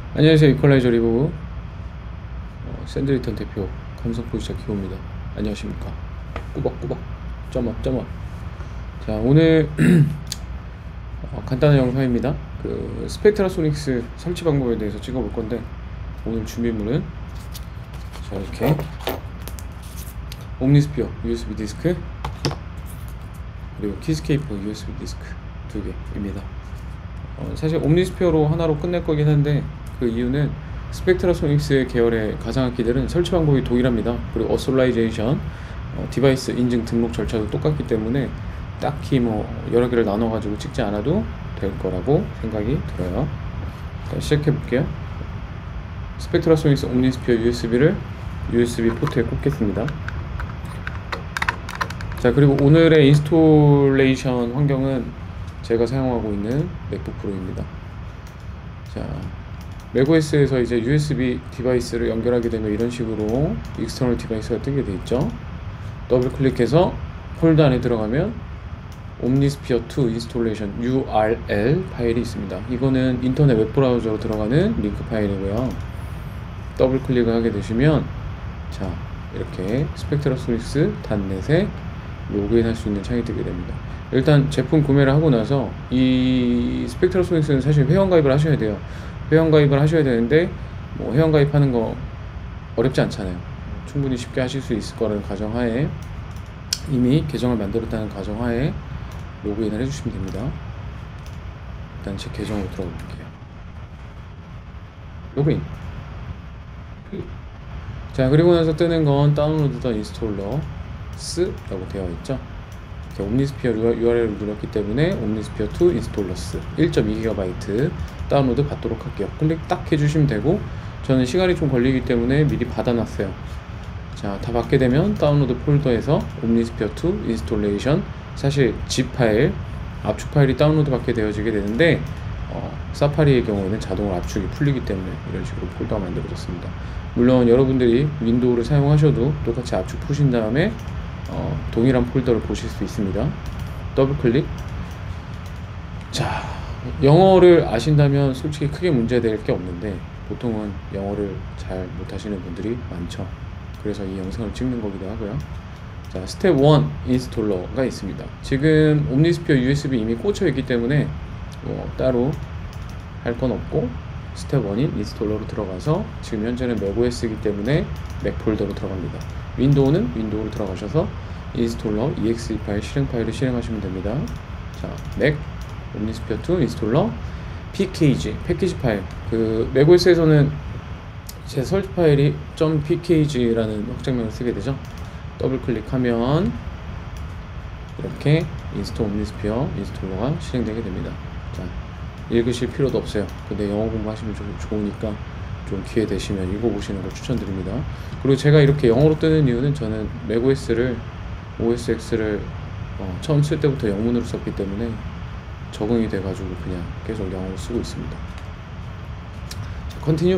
안녕하세요. 이퀄라이저 리뷰 샌드리턴 대표 감성포지자 기호입니다. 안녕하십니까. 꾸벅꾸벅 점업. 자, 오늘 간단한 영상입니다. 그 스펙트라소닉스 설치 방법에 대해서 찍어볼 건데, 오늘 준비물은 자, 이렇게 옴니스피어 USB 디스크 그리고 키스케이퍼 USB 디스크 2개입니다. 사실 옴니스피어로 하나로 끝낼 거긴 한데, 그 이유는 스펙트라소닉스 계열의 가상악기들은 설치 방법이 동일합니다. 그리고 어솔라이제이션, 디바이스 인증 등록 절차도 똑같기 때문에 딱히 뭐 여러 개를 나눠 가지고 찍지 않아도 될 거라고 생각이 들어요. 자, 시작해 볼게요. 스펙트라소닉스 옴니스피어 USB를 USB 포트에 꽂겠습니다. 자, 그리고 오늘의 인스톨레이션 환경은 제가 사용하고 있는 맥북 프로입니다. 자, 맥OS에서 이제 USB 디바이스를 연결하게 되면 이런 식으로 익스터널 디바이스가 뜨게 돼 있죠. 더블 클릭해서 폴더 안에 들어가면 옴니스피어 2 인스톨레이션 URL 파일이 있습니다. 이거는 인터넷 웹브라우저로 들어가는 링크 파일이고요. 더블 클릭을 하게 되시면 자, 이렇게 스펙트라소닉스 .net에 로그인 할 수 있는 창이 뜨게 됩니다. 일단 제품 구매를 하고 나서 이 스펙트라소닉스는 사실 회원가입을 하셔야 돼요. 회원가입을 하셔야 되는데, 뭐 회원가입하는 거 어렵지 않잖아요. 충분히 쉽게 하실 수 있을 거라는 가정하에, 이미 계정을 만들었다는 가정하에 로그인을 해주시면 됩니다. 일단 제 계정으로 들어가 볼게요. 로그인. 자, 그리고 나서 뜨는 건 다운로드 더 인스톨러스라고 되어 있죠. 옴니스피어 URL을 눌렀기 때문에 옴니스피어 2 인스톨러스 1.2GB 다운로드 받도록 할게요. 클릭 딱 해주시면 되고, 저는 시간이 좀 걸리기 때문에 미리 받아놨어요. 자, 다 받게 되면 다운로드 폴더에서 옴니스피어 2 인스톨레이션, 사실 zip 파일, 압축 파일이 다운로드 받게 되어지게 되는데, 사파리의 경우에는 자동으로 압축이 풀리기 때문에 이런 식으로 폴더가 만들어졌습니다. 물론 여러분들이 윈도우를 사용하셔도 똑같이 압축 푸신 다음에 동일한 폴더를 보실 수 있습니다. 더블 클릭. 자, 영어를 아신다면 솔직히 크게 문제될 게 없는데, 보통은 영어를 잘 못하시는 분들이 많죠. 그래서 이 영상을 찍는 거기도 하고요. 자, 스텝 1 인스톨러가 있습니다. 지금 옴니스피어 USB 이미 꽂혀 있기 때문에 뭐 따로 할 건 없고, 스텝 1인 인스톨러로 들어가서, 지금 현재는 맥OS이기 때문에 맥 폴더로 들어갑니다. 윈도우는 윈도우로 들어가셔서 인스톨러 exe 파일 실행 파일을 실행하시면 됩니다. 자, 맥 옴니스피어 2 인스톨러 pkg 패키지 파일, 그 맥OS에서는 제 설치 파일이 .pkg라는 확장명을 쓰게 되죠. 더블 클릭하면 이렇게 인스톨 옴니스피어 인스톨러가 실행되게 됩니다. 자, 읽으실 필요도 없어요. 근데 영어 공부하시면 좀 좋으니까 좀 기회 되시면 읽어보시는 걸 추천드립니다. 그리고 제가 이렇게 영어로 뜨는 이유는, 저는 맥OS를 OS X를 처음 쓸 때부터 영문으로 썼기 때문에 적응이 돼가지고 그냥 계속 영어로 쓰고 있습니다. 자, 컨티뉴.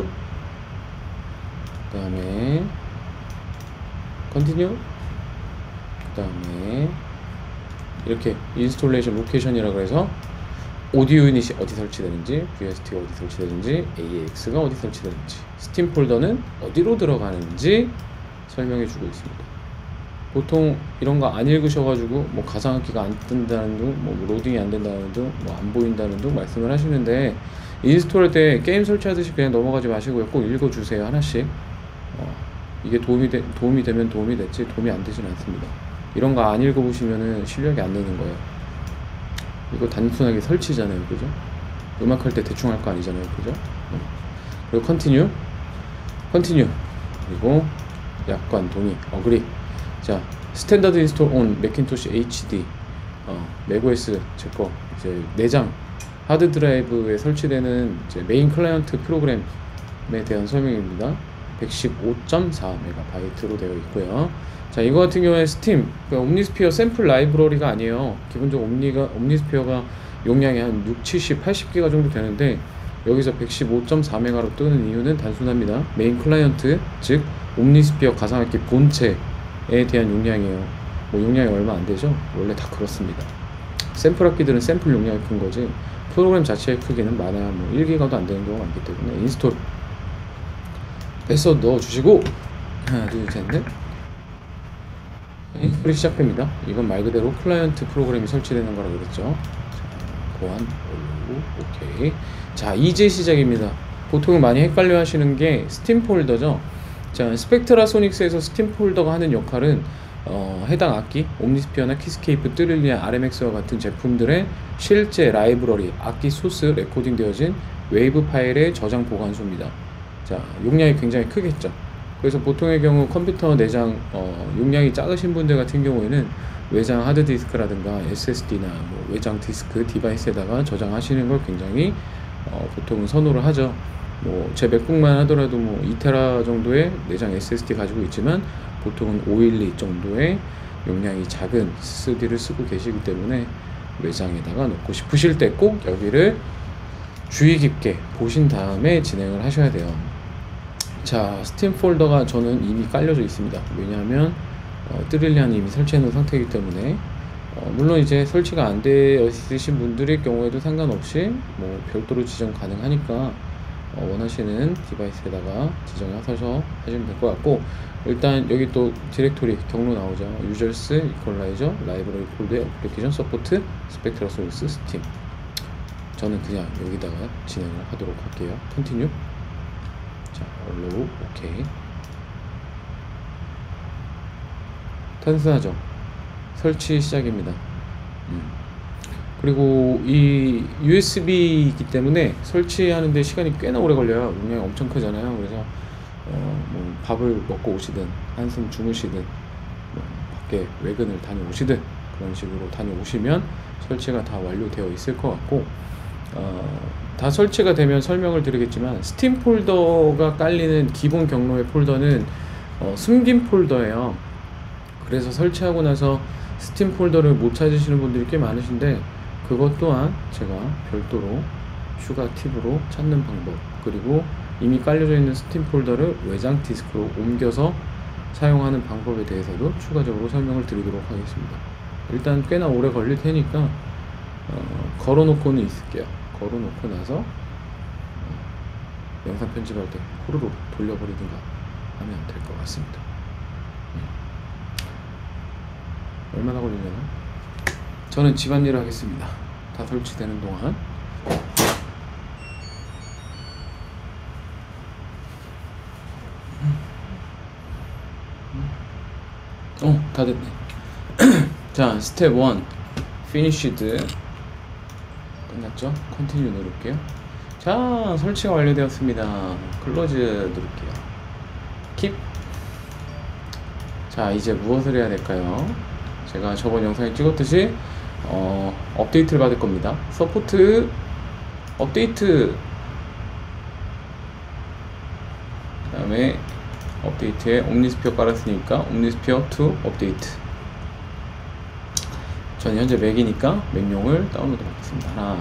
그 다음에 컨티뉴. 그 다음에 이렇게 인스톨레이션 로케이션이라고 해서 오디오 유닛이 어디 설치되는지, VST가 어디 설치되는지, AAX가 어디 설치되는지, 스팀 폴더는 어디로 들어가는지 설명해 주고 있습니다. 보통 이런 거 안 읽으셔가지고 뭐 가상악기가 안 뜬다는 둥, 뭐 로딩이 안 된다는 둥, 뭐 안 보인다는 둥 말씀을 하시는데, 인스톨 할 때 게임 설치하듯이 그냥 넘어가지 마시고요. 꼭 읽어주세요, 하나씩. 이게 도움이 되면 도움이 됐지, 도움이 안 되진 않습니다. 이런 거 안 읽어보시면은 실력이 안 느는 거예요. 이거 단순하게 설치잖아요, 그죠? 음악 할 때 대충 할 거 아니잖아요, 그죠? 그리고 컨티뉴. 그리고 약관, 동의, 어그리. 자, 스탠다드 인스톨 온 맥킨토시 HD, 맥OS 제거 이제 내장 하드 드라이브에 설치되는 이제 메인 클라이언트 프로그램에 대한 설명입니다. 115.4MB로 되어 있고요. 자, 이거 같은 경우에 스팀, 그러니까 옴니스피어 샘플 라이브러리가 아니에요. 기본적으로 옴니스피어가 용량이 한 6, 70, 80기가 정도 되는데, 여기서 115.4메가로 뜨는 이유는 단순합니다. 메인 클라이언트, 즉 옴니스피어 가상악기 본체에 대한 용량이에요. 뭐 용량이 얼마 안 되죠? 원래 다 그렇습니다. 샘플 악기들은 샘플 용량이 큰 거지, 프로그램 자체의 크기는 많아야 뭐 1기가도 안 되는 경우가 많기 때문에 인스톨 패스워드 넣어주시고 하나 둘 셋 넷 인스톨이 시작됩니다. 이건 말 그대로 클라이언트 프로그램이 설치되는 거라고 그랬죠. 자, 보안 올리고 오케이. 자, 이제 시작입니다. 보통 많이 헷갈려 하시는 게 스팀 폴더죠. 자, 스펙트라 소닉스에서 스팀 폴더가 하는 역할은 해당 악기, 옴니스피어나 키스케이프, 트릴리안, RMX와 같은 제품들의 실제 라이브러리, 악기 소스 레코딩 되어진 웨이브 파일의 저장 보관소입니다. 자, 용량이 굉장히 크겠죠. 그래서 보통의 경우 컴퓨터 내장 용량이 작으신 분들 같은 경우에는 외장 하드디스크라든가 SSD나 뭐 외장 디스크 디바이스에다가 저장하시는 걸 굉장히 보통은 선호를 하죠. 뭐 제 맥북만 하더라도 뭐 2테라 정도의 내장 SSD 가지고 있지만 보통은 512 정도의 용량이 작은 SSD를 쓰고 계시기 때문에 외장에다가 넣고 싶으실 때 꼭 여기를 주의 깊게 보신 다음에 진행을 하셔야 돼요. 자, 스팀 폴더가 저는 이미 깔려져 있습니다. 왜냐하면 트릴리안이 이미 설치해 놓은 상태이기 때문에 물론 이제 설치가 안 되어 있으신 분들의 경우에도 상관없이 뭐 별도로 지정 가능하니까 원하시는 디바이스에다가 지정하셔서 하시면 될 것 같고, 일단 여기 또 디렉토리 경로 나오죠. 유저스, 이퀄라이저, 라이브러리 폴드, 애플리케이션, 서포트, 스펙트라 소닉스, 스팀. 저는 그냥 여기다가 진행을 하도록 할게요. 컨티뉴. 자, 얼로우 오케이. 단순하죠. 설치 시작입니다. 그리고 이 USB이기 때문에 설치하는데 시간이 꽤나 오래 걸려요. 용량이 엄청 크잖아요. 그래서 뭐 밥을 먹고 오시든 한숨 주무시든 뭐 밖에 외근을 다녀오시든 그런 식으로 다녀오시면 설치가 다 완료되어 있을 것 같고, 다 설치가 되면 설명을 드리겠지만 스팀 폴더가 깔리는 기본 경로의 폴더는 숨긴 폴더예요. 그래서 설치하고 나서 스팀 폴더를 못 찾으시는 분들이 꽤 많으신데, 그것 또한 제가 별도로 추가 팁으로 찾는 방법, 그리고 이미 깔려져 있는 스팀 폴더를 외장 디스크로 옮겨서 사용하는 방법에 대해서도 추가적으로 설명을 드리도록 하겠습니다. 일단 꽤나 오래 걸릴 테니까 걸어놓고는 있을게요. 걸어놓고 나서 영상 편집할 때 후루룩 돌려버리든가 하면 될 것 같습니다. 얼마나 걸리려나? 저는 집안일을 하겠습니다. 다 설치되는 동안. 다 됐네. 자, 스텝 1 finished 끝났죠? 컨티뉴 누를게요. 자, 설치가 완료되었습니다. 클로즈 누를게요. 킵. 자, 이제 무엇을 해야 될까요? 제가 저번 영상에 찍었듯이 업데이트를 받을 겁니다. 서포트 업데이트, 그 다음에 업데이트에 옴니스피어 깔았으니까 옴니스피어 2 업데이트. 전 현재 맥이니까 맥용을 다운로드 받겠습니다. 하나,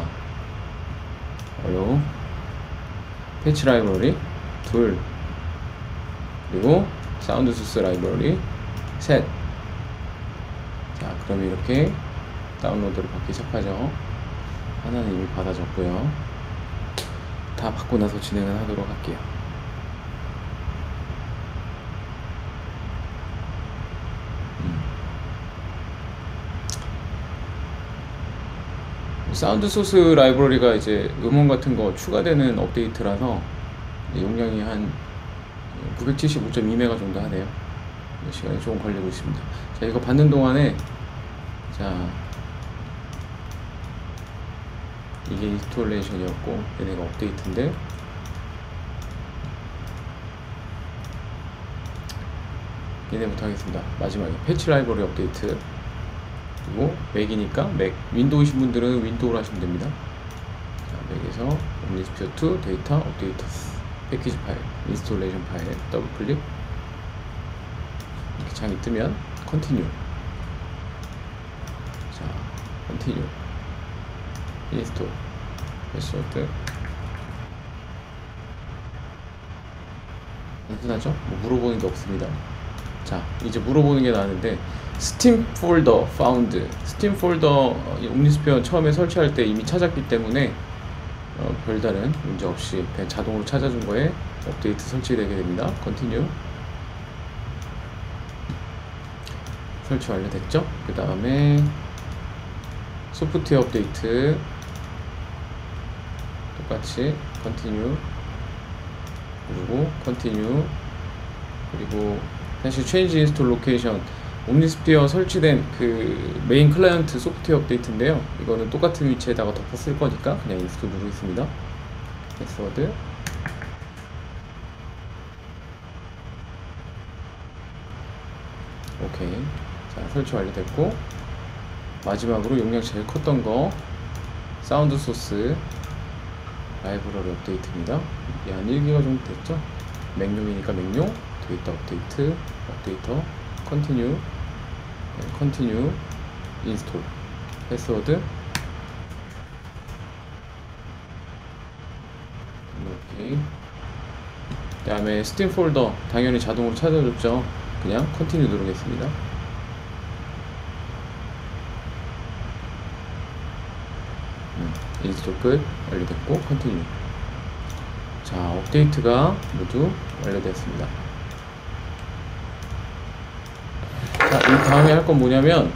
어려워, 패치 라이브러리 둘, 그리고 사운드 소스 라이브러리 셋. 자, 그럼 이렇게 다운로드를 받기 시작하죠. 하나는 이미 받아졌고요. 다 받고 나서 진행을 하도록 할게요. 사운드 소스 라이브러리가 이제 음원 같은 거 추가되는 업데이트라서 용량이 한 975.2메가 정도 하네요. 시간이 조금 걸리고 있습니다. 자, 이거 받는 동안에, 자, 이게 인스톨레이션이었고 얘네가 업데이트인데, 얘네부터 하겠습니다. 마지막에 패치 라이브러리 업데이트. 그리고 맥이니까 맥, 윈도우이신 분들은 윈도우로 하시면 됩니다. 자, 맥에서 옴니스피어 2 데이터 업데이트 패키지 파일, 인스톨레이션 파일 더블 클릭. 이렇게 창이 뜨면 컨티뉴. 자, 컨티뉴, 인스톨, 패스워드. 단순하죠? 뭐 물어보는 게 없습니다. 자, 자, 이제 물어보는 게 나는데 스팀 폴더 파운드. 스팀 폴더 옴니스피어 처음에 설치할 때 이미 찾았기 때문에 별다른 문제 없이 그냥 자동으로 찾아준 거에 업데이트 설치되게 됩니다. 컨티뉴. 설치 완료됐죠? 그 다음에 소프트웨어 업데이트 똑같이 컨티뉴 그리고 컨티뉴 그리고 다시 체인지 인스톨 로케이션. 옴니스피어 설치된 그 메인 클라이언트 소프트웨어 업데이트인데요, 이거는 똑같은 위치에다가 덮었을 거니까 그냥 인스톨 누르겠습니다. 패스워드 오케이. 자, 설치 완료됐고, 마지막으로 용량 제일 컸던 거 사운드 소스 라이브러리 업데이트입니다. 이게 한 1기가 정도 됐죠? 맥용이니까 맥용. 데이터 업데이트 업데이터 컨티뉴 컨티뉴 인스톨 패스워드 오케이. 그 다음에 스팀 폴더 당연히 자동으로 찾아줬죠. 그냥 컨티뉴 누르겠습니다. 인스톨 끝. 완료됐고 컨티뉴. 자, 업데이트가 모두 완료되었습니다. 자, 이 다음에 할 건 뭐냐면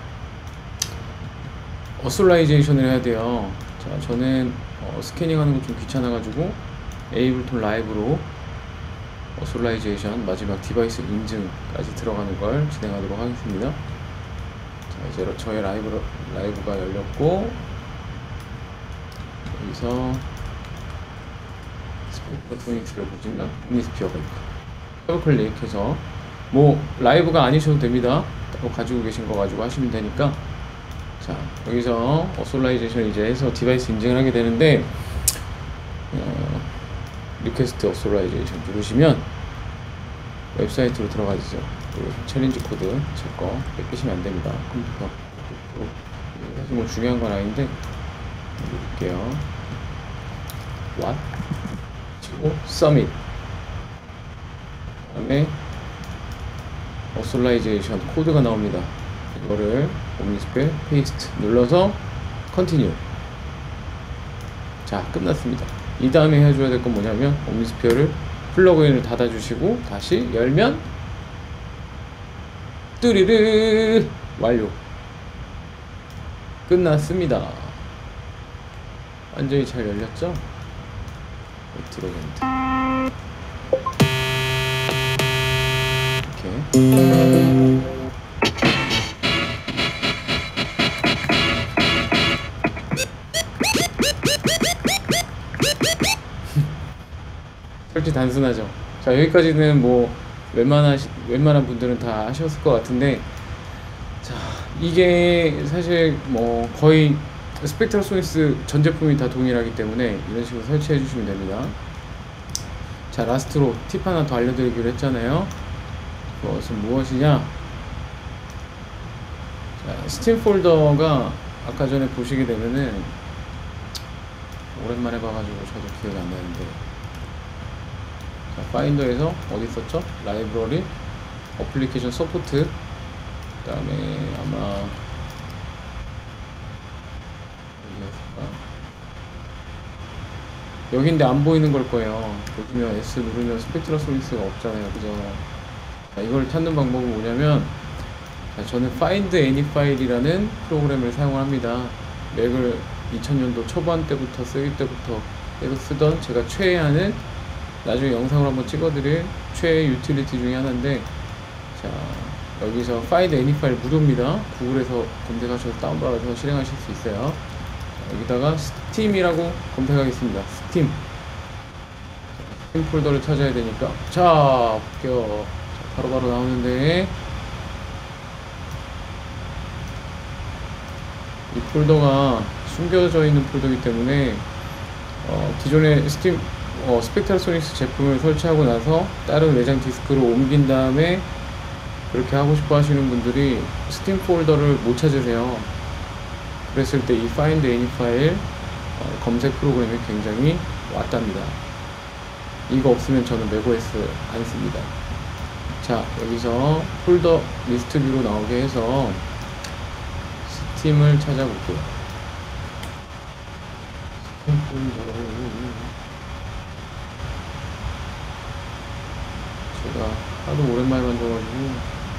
어솔라이제이션을 해야 돼요. 자, 저는 스캐닝하는 거 좀 귀찮아가지고 에이블톤 라이브로 어솔라이제이션 마지막 디바이스 인증까지 들어가는 걸 진행하도록 하겠습니다. 자, 이제 저의 라이브가 열렸고, 여기서 스피커 포인트를 보시면 옴니스피어가 있고, 더블 클릭해서 뭐 라이브가 아니셔도 됩니다. 가지고 계신 거 가지고 하시면 되니까. 자, 여기서 어솔라이제이션 이제 해서 디바이스 인증을 하게 되는데, 리퀘스트 어솔라이제이션 누르시면 웹사이트로 들어가지죠. 챌린지 코드 제 거 뺏기시면 안 됩니다. 컴퓨터. 사실 뭐 중요한 건 아닌데 누를게요. What? 그리고 Submit. 그다음에 어솔라이제이션 코드가 나옵니다. 이거를 옴니스피어 페이스트 눌러서 컨티뉴. 자, 끝났습니다. 이 다음에 해줘야 될 건 뭐냐면 옴니스피어를 플러그인을 닫아주시고 다시 열면 뚜리르 완료. 끝났습니다. 완전히 잘 열렸죠? 들어오겠는데 이렇게. 솔직히 단순하죠. 자, 여기까지는 뭐 웬만한 분들은 다 하셨을 것 같은데, 자, 이게 사실 뭐 거의 스펙트럴 소니스 전 제품이 다 동일하기 때문에 이런 식으로 설치해 주시면 됩니다. 자, 라스트로 팁 하나 더 알려드리기로 했잖아요. 그것은 무엇이냐? 자, 스팀 폴더가 아까 전에 보시게 되면은, 오랜만에 봐가지고 저도 기억이 안 나는데, 자, 파인더에서 어디 있었죠? 라이브러리, 어플리케이션 서포트, 그 다음에 아마 여기인데 안 보이는 걸 거예요. 보시면 S 누르면 스펙트럴 소니스가 없잖아요, 그죠? 자, 이걸 찾는 방법은 뭐냐면, 자, 저는 Find Any File이라는 프로그램을 사용을 합니다. 맥을 2000년도 초반 때부터 쓰기 때부터 계속 쓰던, 제가 최애하는, 나중에 영상을 한번 찍어드릴 최애 유틸리티 중에 하나인데, 자, 여기서 Find Any File 무료입니다. 구글에서 검색하셔서 다운받아서 실행하실 수 있어요. 자, 여기다가 스팀이라고 검색하겠습니다. 스팀 폴더를 찾아야 되니까, 자, 볼게요. 자, 바로바로 나오는데, 이 폴더가 숨겨져 있는 폴더이기 때문에 기존의 스펙트럴 소닉스 제품을 설치하고 나서 다른 외장 디스크로 옮긴 다음에 그렇게 하고 싶어 하시는 분들이 스팀 폴더를 못 찾으세요. 그랬을 때 이 Find Any File 검색 프로그램이 굉장히 왔답니다. 이거 없으면 저는 맥OS 안 씁니다. 자, 여기서 폴더 리스트 뷰로 나오게 해서 스팀을 찾아볼게요. 스팀 폴더. 제가 하도 오랜만에 만져가지고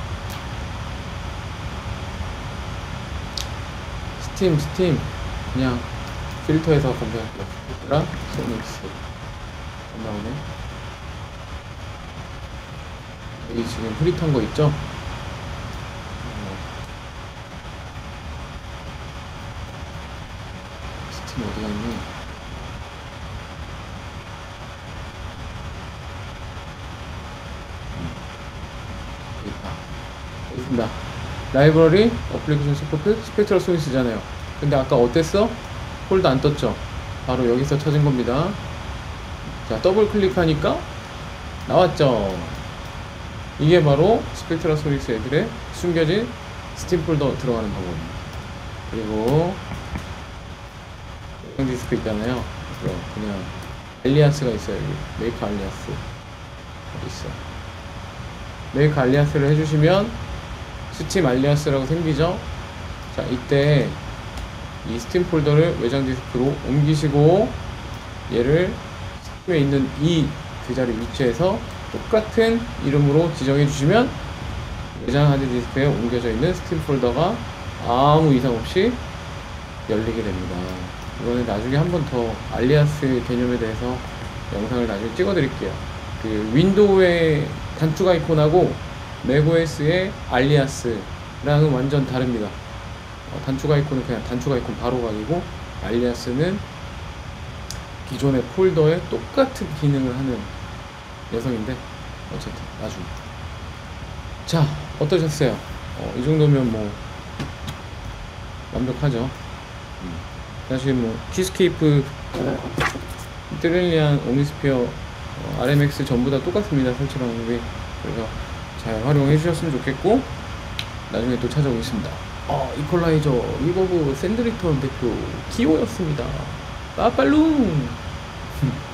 스팀 그냥 필터에서 검색할게요. 라 소닉스 안 나오네. 여기 지금 흐릿한 거 있죠? 스팀 어디 갔니? 여기 있다. 여기 있습니다. 라이브러리, 어플리케이션 서포트, 스펙트럴 소닉스잖아요. 근데 아까 어땠어? 폴더 안 떴죠? 바로 여기서 찾은 겁니다. 자, 더블 클릭하니까 나왔죠? 이게 바로 스펙트럴 소닉스 애들의 숨겨진 스팀 폴더 들어가는 방법입니다. 그리고 디스크 있잖아요. 그냥 알리아스가 있어요. 여기 메이크 알리아스 어디 있어? 메이크 알리아스를 해주시면 스팀 알리아스라고 생기죠. 자, 이때 이 스팀 폴더를 외장 디스크로 옮기시고 얘를 스팀에 있는 이 그 자리 위치에서 똑같은 이름으로 지정해 주시면 외장 하드디스크에 옮겨져 있는 스팀 폴더가 아무 이상 없이 열리게 됩니다. 이거는 나중에 한 번 더 알리아스 개념에 대해서 영상을 나중에 찍어 드릴게요. 그 윈도우의 단축 아이콘하고 맥OS의 알리아스랑은 완전 다릅니다. 단축 아이콘은 그냥 단축 아이콘 바로 가기고, 알리아스는 기존의 폴더에 똑같은 기능을 하는 녀석인데, 어쨌든 나중에. 자, 어떠셨어요? 이 정도면 뭐 완벽하죠. 사실 뭐 키스케이프, 트릴리안, 옴니스피어, RMX 전부 다 똑같습니다. 설치 방법이. 그래서 잘 활용해 주셨으면 좋겠고, 나중에 또 찾아오겠습니다. 이퀄라이저 리버브 샌드리턴 대표 키오였습니다. 빠빨룽